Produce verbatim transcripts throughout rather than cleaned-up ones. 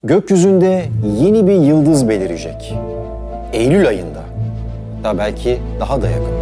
Gökyüzünde yeni bir yıldız belirecek. Eylül ayında. Da belki daha da yakın.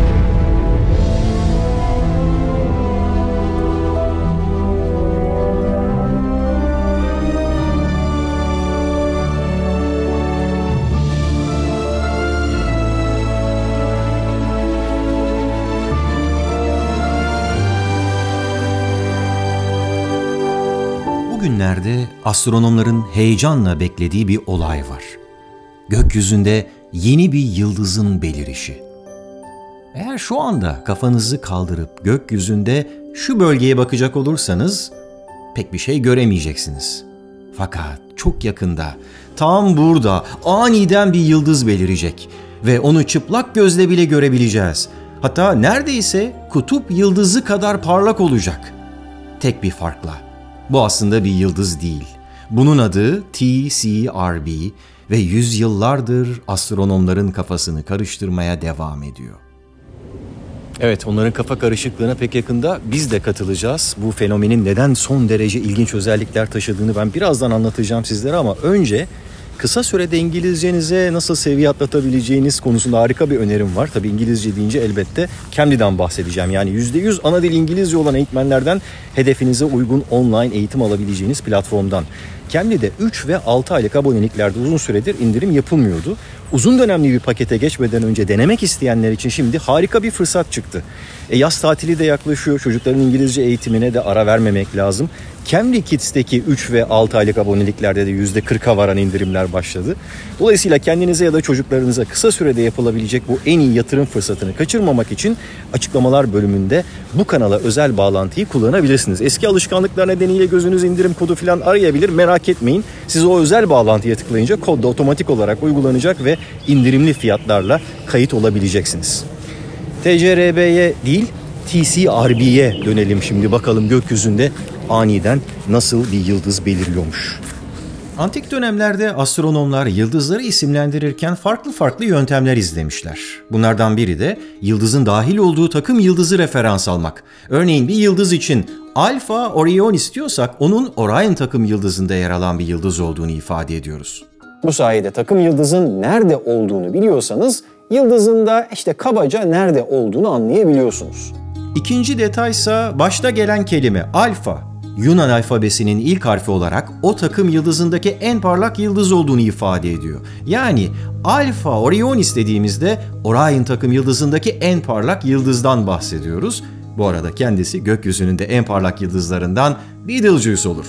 Bugünlerde astronomların heyecanla beklediği bir olay var. Gökyüzünde yeni bir yıldızın belirişi. Eğer şu anda kafanızı kaldırıp gökyüzünde şu bölgeye bakacak olursanız pek bir şey göremeyeceksiniz. Fakat çok yakında, tam burada aniden bir yıldız belirecek ve onu çıplak gözle bile görebileceğiz. Hatta neredeyse kutup yıldızı kadar parlak olacak. Tek bir farkla. Bu aslında bir yıldız değil. Bunun adı T C R B ve yüzyıllardır astronomların kafasını karıştırmaya devam ediyor. Evet, onların kafa karışıklığına pek yakında biz de katılacağız. Bu fenomenin neden son derece ilginç özellikler taşıdığını ben birazdan anlatacağım sizlere ama önce kısa sürede İngilizcenize nasıl seviye atlatabileceğiniz konusunda harika bir önerim var. Tabii İngilizce deyince elbette Cambly'den bahsedeceğim. Yani yüzde yüz ana dil İngilizce olan eğitmenlerden hedefinize uygun online eğitim alabileceğiniz platformdan. Cambly'de üç ve altı aylık aboneliklerde uzun süredir indirim yapılmıyordu. Uzun dönemli bir pakete geçmeden önce denemek isteyenler için şimdi harika bir fırsat çıktı. E, yaz tatili de yaklaşıyor. Çocukların İngilizce eğitimine de ara vermemek lazım. Cambly Kids'teki üç ve altı aylık aboneliklerde de yüzde kırka varan indirimler başladı. Dolayısıyla kendinize ya da çocuklarınıza kısa sürede yapılabilecek bu en iyi yatırım fırsatını kaçırmamak için açıklamalar bölümünde bu kanala özel bağlantıyı kullanabilirsiniz. Eski alışkanlıklar nedeniyle gözünüz indirim kodu falan arayabilir, merak etmeyin. Siz o özel bağlantıya tıklayınca kod da otomatik olarak uygulanacak ve indirimli fiyatlarla kayıt olabileceksiniz. T C R B'ye değil T C R B'ye dönelim şimdi, bakalım gökyüzünde aniden nasıl bir yıldız belirliyormuş. Antik dönemlerde astronomlar yıldızları isimlendirirken farklı farklı yöntemler izlemişler. Bunlardan biri de yıldızın dahil olduğu takım yıldızı referans almak. Örneğin bir yıldız için Alpha Orionis istiyorsak onun Orion takım yıldızında yer alan bir yıldız olduğunu ifade ediyoruz. Bu sayede takım yıldızın nerede olduğunu biliyorsanız yıldızın da işte kabaca nerede olduğunu anlayabiliyorsunuz. İkinci detaysa başta gelen kelime alfa. Yunan alfabesinin ilk harfi olarak o takım yıldızındaki en parlak yıldız olduğunu ifade ediyor. Yani Alpha Orionis dediğimizde Orion takım yıldızındaki en parlak yıldızdan bahsediyoruz. Bu arada kendisi gökyüzünün de en parlak yıldızlarından Betelgeuse olur.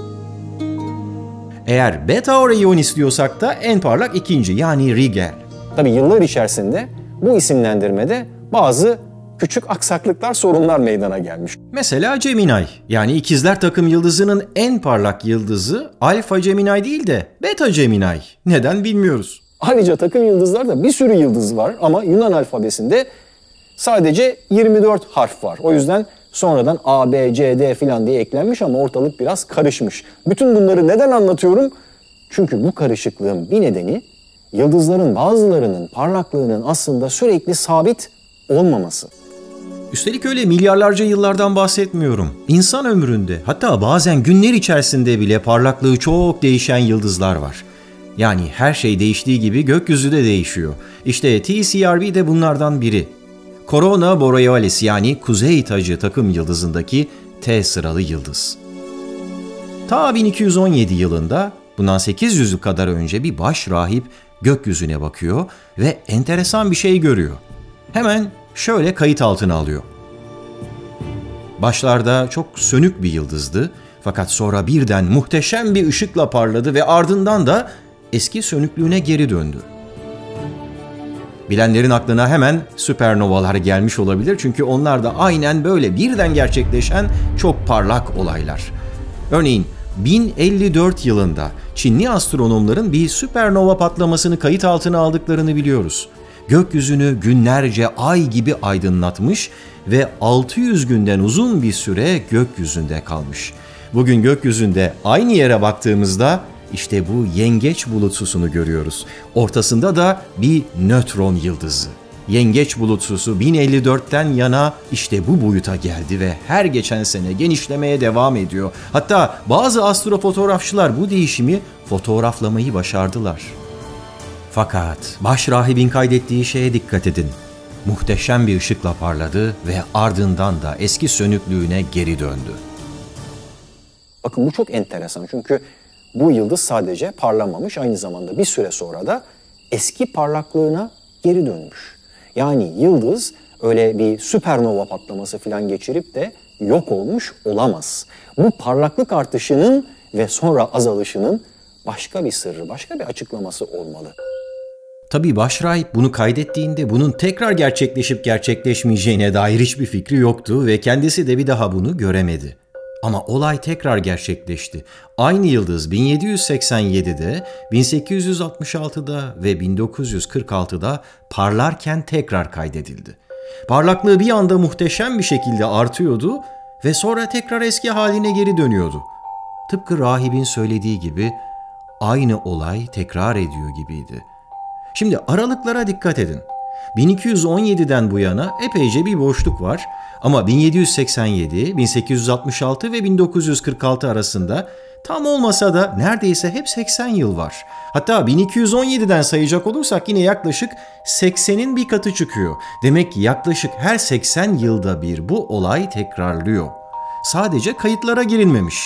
Eğer Beta Orionis diyorsak da en parlak ikinci, yani Rigel. Tabii yıllar içerisinde bu isimlendirmede bazı küçük aksaklıklar, sorunlar meydana gelmiş. Mesela Gemini, yani ikizler takım yıldızının en parlak yıldızı Alpha Gemini değil de Beta Gemini. Neden bilmiyoruz. Ayrıca takım yıldızlarda bir sürü yıldız var ama Yunan alfabesinde sadece yirmi dört harf var. O yüzden sonradan A, B, C, D falan diye eklenmiş ama ortalık biraz karışmış. Bütün bunları neden anlatıyorum? Çünkü bu karışıklığın bir nedeni yıldızların bazılarının parlaklığının aslında sürekli sabit olmaması. Üstelik öyle milyarlarca yıllardan bahsetmiyorum. İnsan ömründe, hatta bazen günler içerisinde bile parlaklığı çok değişen yıldızlar var. Yani her şey değiştiği gibi gökyüzü de değişiyor. İşte T C R B de bunlardan biri. Corona Borealis, yani Kuzey Tacı takım yıldızındaki T sıralı yıldız. Ta bin iki yüz on yedi yılında, bundan sekiz yüz yıl kadar önce bir baş rahip gökyüzüne bakıyor ve enteresan bir şey görüyor. Hemen şöyle kayıt altına alıyor. Başlarda çok sönük bir yıldızdı, fakat sonra birden muhteşem bir ışıkla parladı ve ardından da eski sönüklüğüne geri döndü. Bilenlerin aklına hemen süpernovalar gelmiş olabilir, çünkü onlar da aynen böyle birden gerçekleşen çok parlak olaylar. Örneğin bin elli dört yılında Çinli astronomların bir süpernova patlamasını kayıt altına aldıklarını biliyoruz. Gökyüzünü günlerce ay gibi aydınlatmış ve altı yüz günden uzun bir süre gökyüzünde kalmış. Bugün gökyüzünde aynı yere baktığımızda işte bu yengeç bulutsusunu görüyoruz. Ortasında da bir nötron yıldızı. Yengeç bulutsusu bin elli dörtten yana işte bu boyuta geldi ve her geçen sene genişlemeye devam ediyor. Hatta bazı astrofotoğrafçılar bu değişimi fotoğraflamayı başardılar. Fakat başrahibin kaydettiği şeye dikkat edin. Muhteşem bir ışıkla parladı ve ardından da eski sönüklüğüne geri döndü. Bakın bu çok enteresan çünkü bu yıldız sadece parlamamış, aynı zamanda bir süre sonra da eski parlaklığına geri dönmüş. Yani yıldız öyle bir süpernova patlaması falan geçirip de yok olmuş olamaz. Bu parlaklık artışının ve sonra azalışının başka bir sırrı, başka bir açıklaması olmalı. Tabii başrahip bunu kaydettiğinde bunun tekrar gerçekleşip gerçekleşmeyeceğine dair hiçbir fikri yoktu ve kendisi de bir daha bunu göremedi. Ama olay tekrar gerçekleşti. Aynı yıldız bin yedi yüz seksen yedide, bin sekiz yüz altmış altıda ve bin dokuz yüz kırk altıda parlarken tekrar kaydedildi. Parlaklığı bir anda muhteşem bir şekilde artıyordu ve sonra tekrar eski haline geri dönüyordu. Tıpkı rahibin söylediği gibi aynı olay tekrar ediyor gibiydi. Şimdi aralıklara dikkat edin. bin iki yüz on yediden bu yana epeyce bir boşluk var ama bin yedi yüz seksen yedi, bin sekiz yüz altmış altı ve bin dokuz yüz kırk altı arasında tam olmasa da neredeyse hep seksen yıl var. Hatta bin iki yüz on yediden sayacak olursak yine yaklaşık seksenin bir katı çıkıyor. Demek ki yaklaşık her seksen yılda bir bu olay tekrarlıyor. Sadece kayıtlara girilmemiş.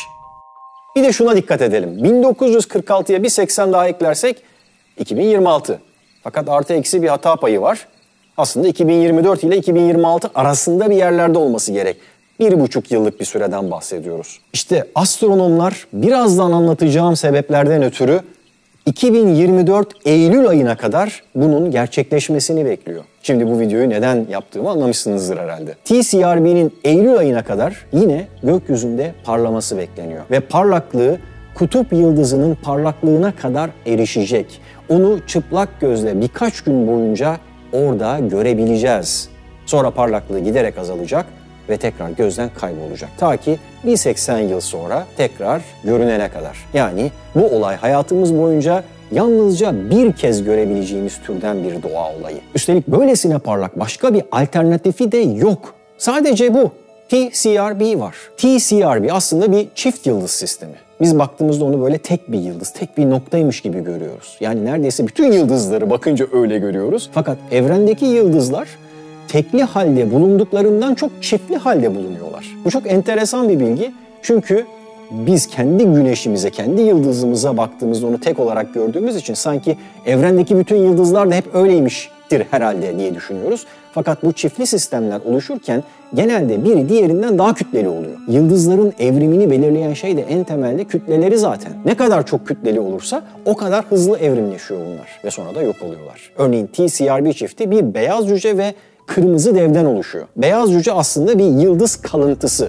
Bir de şuna dikkat edelim. bin dokuz yüz kırk altıya bir seksen daha eklersek iki bin yirmi altı. Fakat artı eksi bir hata payı var. Aslında iki bin yirmi dört ile iki bin yirmi altı arasında bir yerlerde olması gerek. Bir buçuk yıllık bir süreden bahsediyoruz. İşte astronomlar birazdan anlatacağım sebeplerden ötürü iki bin yirmi dört Eylül ayına kadar bunun gerçekleşmesini bekliyor. Şimdi bu videoyu neden yaptığımı anlamışsınızdır herhalde. T C R B'nin Eylül ayına kadar yine gökyüzünde parlaması bekleniyor. Ve parlaklığı kutup yıldızının parlaklığına kadar erişecek. Onu çıplak gözle birkaç gün boyunca orada görebileceğiz. Sonra parlaklığı giderek azalacak ve tekrar gözden kaybolacak. Ta ki bir seksen yıl sonra tekrar görünene kadar. Yani bu olay hayatımız boyunca yalnızca bir kez görebileceğimiz türden bir doğa olayı. Üstelik böylesine parlak başka bir alternatifi de yok. Sadece bu. T C R B var. T C R B aslında bir çift yıldız sistemi. Biz baktığımızda onu böyle tek bir yıldız, tek bir noktaymış gibi görüyoruz. Yani neredeyse bütün yıldızları bakınca öyle görüyoruz. Fakat evrendeki yıldızlar tekli halde bulunduklarından çok çiftli halde bulunuyorlar. Bu çok enteresan bir bilgi. Çünkü biz kendi güneşimize, kendi yıldızımıza baktığımızda onu tek olarak gördüğümüz için sanki evrendeki bütün yıldızlar da hep öyleymiştir herhalde diye düşünüyoruz. Fakat bu çiftli sistemler oluşurken genelde biri diğerinden daha kütleli oluyor. Yıldızların evrimini belirleyen şey de en temelde kütleleri zaten. Ne kadar çok kütleli olursa o kadar hızlı evrimleşiyor bunlar ve sonra da yok oluyorlar. Örneğin T C R B çifti bir beyaz cüce ve kırmızı devden oluşuyor. Beyaz cüce aslında bir yıldız kalıntısı.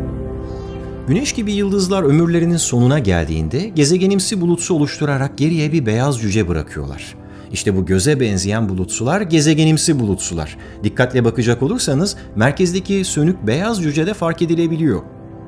Güneş gibi yıldızlar ömürlerinin sonuna geldiğinde gezegenimsi bulutsu oluşturarak geriye bir beyaz cüce bırakıyorlar. İşte bu göze benzeyen bulutsular gezegenimsi bulutsular. Dikkatle bakacak olursanız merkezdeki sönük beyaz cücede fark edilebiliyor.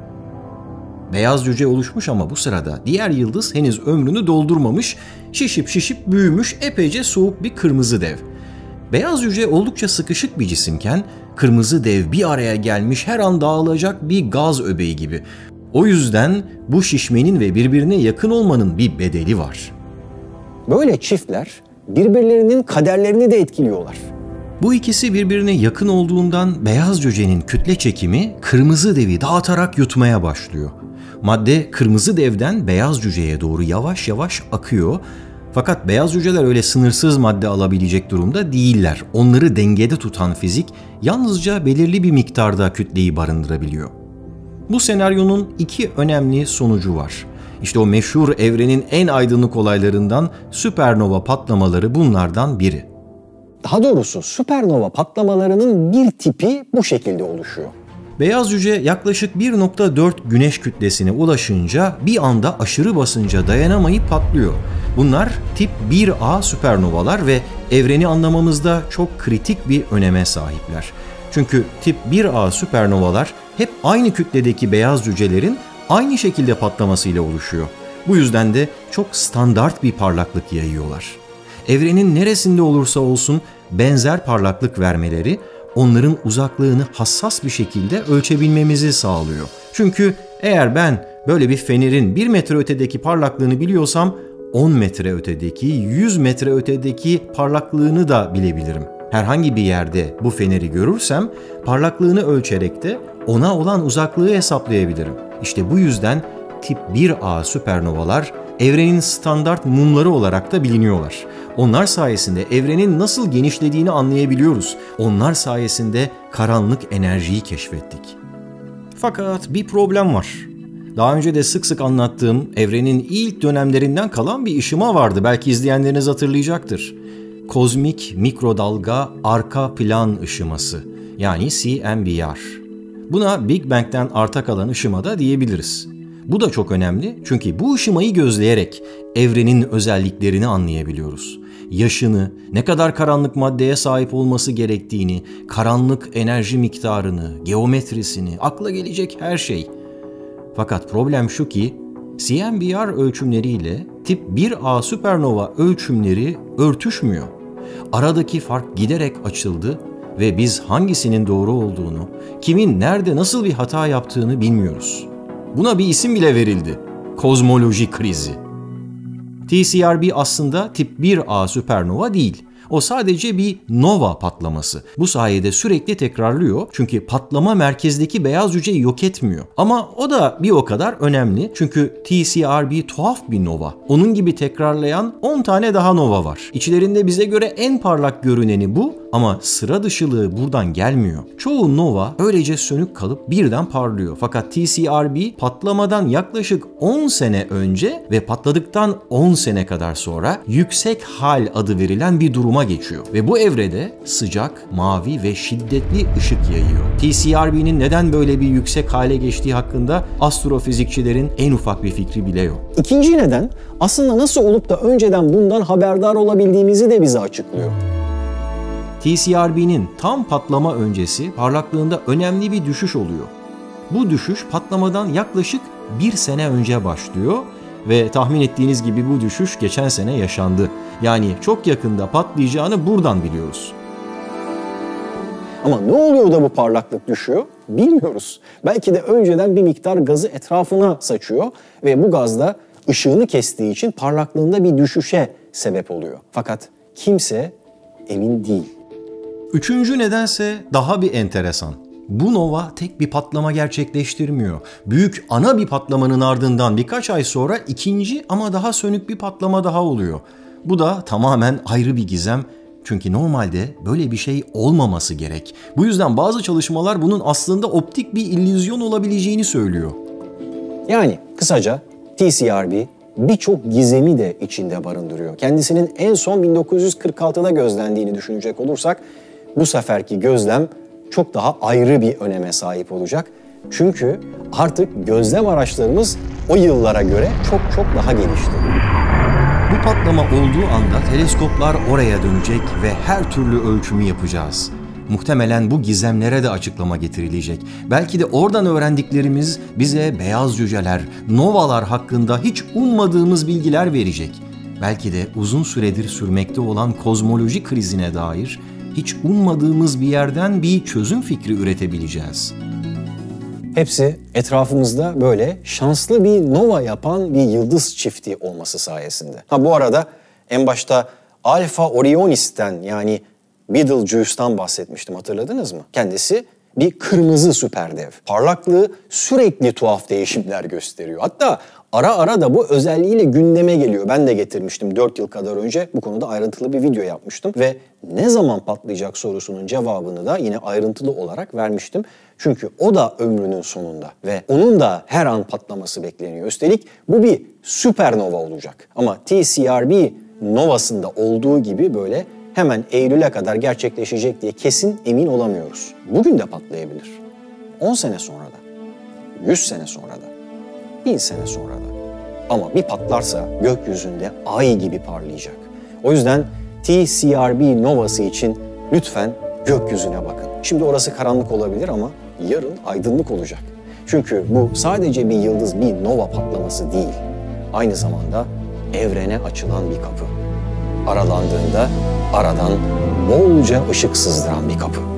Beyaz cüce oluşmuş ama bu sırada diğer yıldız henüz ömrünü doldurmamış, şişip şişip büyümüş epeyce soğuk bir kırmızı dev. Beyaz cüce oldukça sıkışık bir cisimken kırmızı dev bir araya gelmiş her an dağılacak bir gaz öbeği gibi. O yüzden bu şişmenin ve birbirine yakın olmanın bir bedeli var. Böyle çiftler birbirlerinin kaderlerini de etkiliyorlar. Bu ikisi birbirine yakın olduğundan beyaz cücenin kütle çekimi kırmızı devi dağıtarak yutmaya başlıyor. Madde kırmızı devden beyaz cüceye doğru yavaş yavaş akıyor. Fakat beyaz cüceler öyle sınırsız madde alabilecek durumda değiller. Onları dengede tutan fizik yalnızca belirli bir miktarda kütleyi barındırabiliyor. Bu senaryonun iki önemli sonucu var. İşte o meşhur evrenin en aydınlık olaylarından süpernova patlamaları bunlardan biri. Daha doğrusu süpernova patlamalarının bir tipi bu şekilde oluşuyor. Beyaz cüce yaklaşık bir nokta dört güneş kütlesine ulaşınca bir anda aşırı basınca dayanamayıp patlıyor. Bunlar tip bir A süpernovalar ve evreni anlamamızda çok kritik bir öneme sahipler. Çünkü tip bir A süpernovalar hep aynı kütledeki beyaz cücelerin aynı şekilde patlamasıyla oluşuyor. Bu yüzden de çok standart bir parlaklık yayıyorlar. Evrenin neresinde olursa olsun benzer parlaklık vermeleri onların uzaklığını hassas bir şekilde ölçebilmemizi sağlıyor. Çünkü eğer ben böyle bir fenerin bir metre ötedeki parlaklığını biliyorsam on metre ötedeki, yüz metre ötedeki parlaklığını da bilebilirim. Herhangi bir yerde bu feneri görürsem parlaklığını ölçerek de ona olan uzaklığı hesaplayabilirim. İşte bu yüzden tip bir A süpernovalar evrenin standart mumları olarak da biliniyorlar. Onlar sayesinde evrenin nasıl genişlediğini anlayabiliyoruz. Onlar sayesinde karanlık enerjiyi keşfettik. Fakat bir problem var. Daha önce de sık sık anlattığım evrenin ilk dönemlerinden kalan bir ışıma vardı. Belki izleyenleriniz hatırlayacaktır. Kozmik mikrodalga arka plan ışıması, yani C M B R. Buna Big Bang'den arta kalan ışıma da diyebiliriz. Bu da çok önemli çünkü bu ışımayı gözleyerek evrenin özelliklerini anlayabiliyoruz. Yaşını, ne kadar karanlık maddeye sahip olması gerektiğini, karanlık enerji miktarını, geometrisini, akla gelecek her şey. Fakat problem şu ki C M B R ölçümleriyle tip bir A süpernova ölçümleri örtüşmüyor. Aradaki fark giderek açıldı ve biz hangisinin doğru olduğunu, kimin nerede nasıl bir hata yaptığını bilmiyoruz. Buna bir isim bile verildi. Kozmoloji krizi. T C R B aslında tip bir A süpernova değil. O sadece bir nova patlaması. Bu sayede sürekli tekrarlıyor çünkü patlama merkezdeki beyaz cüceyi yok etmiyor. Ama o da bir o kadar önemli çünkü T C R B tuhaf bir nova. Onun gibi tekrarlayan on tane daha nova var. İçlerinde bize göre en parlak görüneni bu ama sıra dışılığı buradan gelmiyor. Çoğu nova öylece sönük kalıp birden parlıyor. Fakat T C R B patlamadan yaklaşık on sene önce ve patladıktan on sene kadar sonra yüksek hal adı verilen bir duruma geçiyor. Ve bu evrede sıcak, mavi ve şiddetli ışık yayıyor. T C R B'nin neden böyle bir yüksek hale geçtiği hakkında astrofizikçilerin en ufak bir fikri bile yok. İkinci neden aslında nasıl olup da önceden bundan haberdar olabildiğimizi de bize açıklıyor. T C R B'nin tam patlama öncesi parlaklığında önemli bir düşüş oluyor. Bu düşüş patlamadan yaklaşık bir sene önce başlıyor ve tahmin ettiğiniz gibi bu düşüş geçen sene yaşandı. Yani çok yakında patlayacağını buradan biliyoruz. Ama ne oluyor da bu parlaklık düşüyor? Bilmiyoruz. Belki de önceden bir miktar gazı etrafına saçıyor ve bu gaz da ışığını kestiği için parlaklığında bir düşüşe sebep oluyor. Fakat kimse emin değil. Üçüncü nedense daha bir enteresan. Bu nova tek bir patlama gerçekleştirmiyor. Büyük ana bir patlamanın ardından birkaç ay sonra ikinci ama daha sönük bir patlama daha oluyor. Bu da tamamen ayrı bir gizem. Çünkü normalde böyle bir şey olmaması gerek. Bu yüzden bazı çalışmalar bunun aslında optik bir illüzyon olabileceğini söylüyor. Yani kısaca T C R B birçok gizemi de içinde barındırıyor. Kendisinin en son bin dokuz yüz kırk altıda gözlendiğini düşünecek olursak bu seferki gözlem çok daha ayrı bir öneme sahip olacak. Çünkü artık gözlem araçlarımız o yıllara göre çok çok daha gelişti. Bu patlama olduğu anda teleskoplar oraya dönecek ve her türlü ölçümü yapacağız. Muhtemelen bu gizemlere de açıklama getirilecek. Belki de oradan öğrendiklerimiz bize beyaz cüceler, novalar hakkında hiç ummadığımız bilgiler verecek. Belki de uzun süredir sürmekte olan kozmoloji krizine dair hiç ummadığımız bir yerden bir çözüm fikri üretebileceğiz. Hepsi etrafımızda böyle şanslı bir nova yapan bir yıldız çifti olması sayesinde. Ha bu arada en başta Alpha Orionis'ten yani Betelgeuse'dan bahsetmiştim, hatırladınız mı? Kendisi bir kırmızı süperdev. Parlaklığı sürekli tuhaf değişimler gösteriyor. Hatta ara ara da bu özelliğiyle gündeme geliyor. Ben de getirmiştim dört yıl kadar önce. Bu konuda ayrıntılı bir video yapmıştım. Ve ne zaman patlayacak sorusunun cevabını da yine ayrıntılı olarak vermiştim. Çünkü o da ömrünün sonunda ve onun da her an patlaması bekleniyor. Üstelik bu bir süpernova olacak. Ama T C R B novasında olduğu gibi böyle hemen Eylül'e kadar gerçekleşecek diye kesin emin olamıyoruz. Bugün de patlayabilir. on sene sonra da, yüz sene sonra da, bin sene sonra da. Ama bir patlarsa gökyüzünde ay gibi parlayacak. O yüzden T C R B novası için lütfen gökyüzüne bakın. Şimdi orası karanlık olabilir ama yarın aydınlık olacak. Çünkü bu sadece bir yıldız, bir nova patlaması değil. Aynı zamanda evrene açılan bir kapı. aralandığında aradan bolca ışık sızdıran bir kapı.